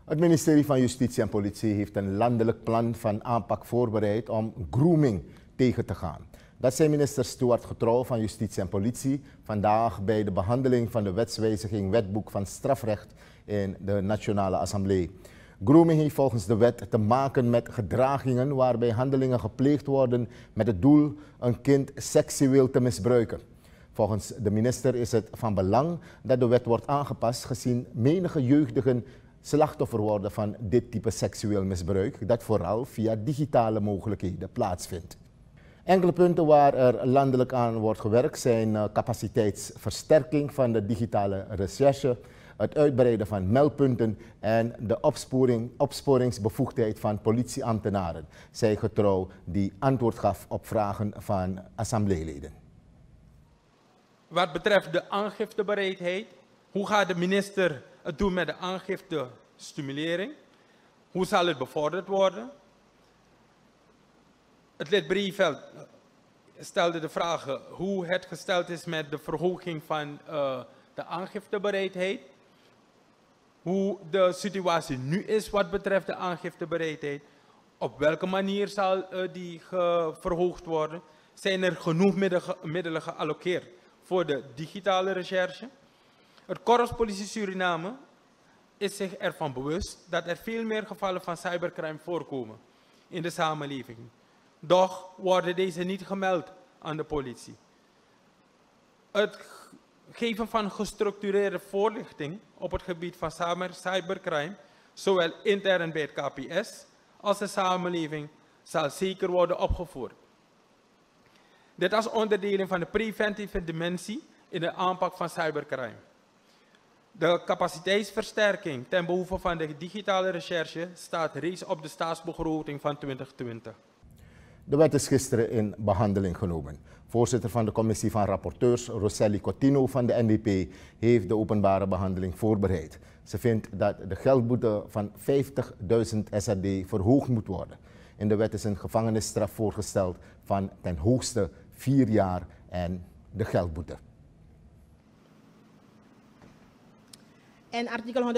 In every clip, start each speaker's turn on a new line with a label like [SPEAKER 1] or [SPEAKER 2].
[SPEAKER 1] Het ministerie van Justitie en Politie heeft een landelijk plan van aanpak voorbereid om grooming tegen te gaan. Dat zei minister Stuart Getrouw van Justitie en Politie vandaag bij de behandeling van de wetswijziging Wetboek van Strafrecht in de Nationale Assemblée. Grooming heeft volgens de wet te maken met gedragingen waarbij handelingen gepleegd worden met het doel een kind seksueel te misbruiken. Volgens de minister is het van belang dat de wet wordt aangepast gezien menige jeugdigen slachtoffer worden van dit type seksueel misbruik dat vooral via digitale mogelijkheden plaatsvindt. Enkele punten waar er landelijk aan wordt gewerkt zijn capaciteitsversterking van de digitale recherche, het uitbreiden van meldpunten en de opsporingsbevoegdheid van politieambtenaren, zei Getrouw die antwoord gaf op vragen van assembleeleden.
[SPEAKER 2] Wat betreft de aangiftebereidheid, hoe gaat de minister het doen met de aangifte-stimulering? Hoe zal het bevorderd worden? Het lid Brieveld stelde de vragen hoe het gesteld is met de verhoging van de aangiftebereidheid. Hoe de situatie nu is wat betreft de aangiftebereidheid. Op welke manier zal die verhoogd worden? Zijn er genoeg middelen gealloceerd voor de digitale recherche? Het Korps Politie Suriname is zich ervan bewust dat er veel meer gevallen van cybercrime voorkomen in de samenleving. Doch worden deze niet gemeld aan de politie. Het geven van gestructureerde voorlichting op het gebied van cybercrime, zowel intern bij het KPS als de samenleving, zal zeker worden opgevoerd. Dit als onderdeel van de preventieve dimensie in de aanpak van cybercrime. De capaciteitsversterking ten behoeve van de digitale recherche staat reeds op de staatsbegroting van 2020.
[SPEAKER 1] De wet is gisteren in behandeling genomen. Voorzitter van de commissie van rapporteurs, Roselli Coutinho van de NWP, heeft de openbare behandeling voorbereid. Ze vindt dat de geldboete van 50.000 SRD verhoogd moet worden. In de wet is een gevangenisstraf voorgesteld van ten hoogste 4 jaar en de geldboete.
[SPEAKER 3] En artikel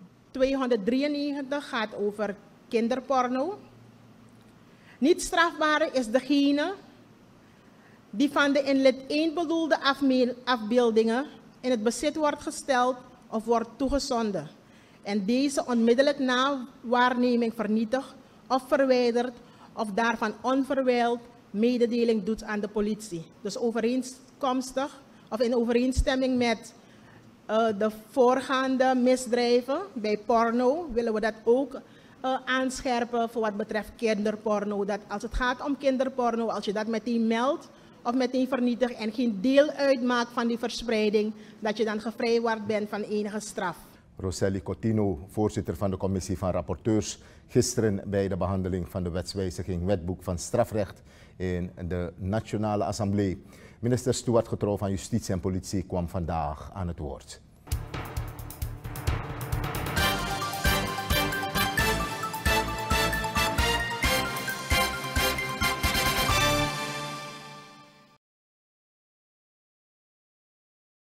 [SPEAKER 3] 293 gaat over kinderporno. Niet strafbare is degene die van de in lid 1 bedoelde afbeeldingen in het bezit wordt gesteld of wordt toegezonden en deze onmiddellijk na waarneming vernietigt of verwijdert of daarvan onverwijld mededeling doet aan de politie. Dus overeenkomstig of in overeenstemming met de voorgaande misdrijven bij porno willen we dat ook aanscherpen voor wat betreft kinderporno. Dat als het gaat om kinderporno, als je dat meteen meldt of meteen vernietigt en geen deel uitmaakt van die verspreiding, dat je dan gevrijwaard bent van enige straf.
[SPEAKER 1] Roselli Coutinho, voorzitter van de commissie van rapporteurs, gisteren bij de behandeling van de wetswijziging Wetboek van Strafrecht in de Nationale Assemblée. Minister Stuart Getrouw van Justitie en Politie kwam vandaag aan het woord.